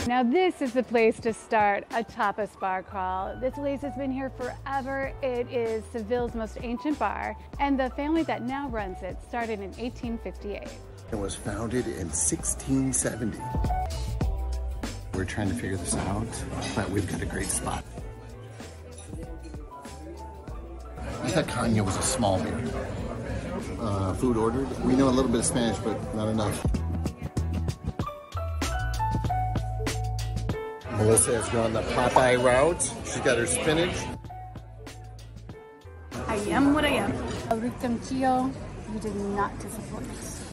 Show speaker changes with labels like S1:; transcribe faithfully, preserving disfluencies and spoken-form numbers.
S1: Now this is the place to start a tapas bar crawl. This place has been here forever. It is Seville's most ancient bar, and the family that now runs it started in eighteen fifty-eight.
S2: It was founded in sixteen seventy. We're trying to figure this out, but we've got a great spot. I thought caña was a small beer. Uh, food ordered. We know a little bit of Spanish, but not enough. Melissa has gone the Popeye route. She's got her spinach.
S1: I am what I am. Rinconcillo, you did not disappoint.